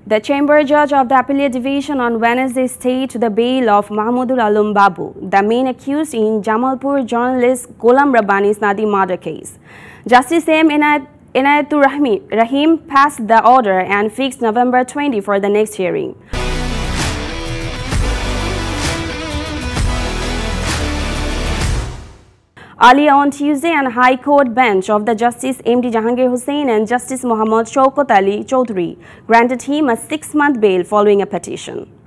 The Chamber Judge of the Appellate Division on Wednesday stayed to the bail of Mahmudul Alam Babu, the main accused in Jamalpur journalist Ghulam Rabbani's Nadim murder case. Justice M. Inayatur Rahim passed the order and fixed November 20 for the next hearing. Earlier on Tuesday, an High Court bench of the Justice M.D. Jahangir Hussain and Justice Muhammad Shaukat Ali Chaudhry granted him a 6-month bail following a petition.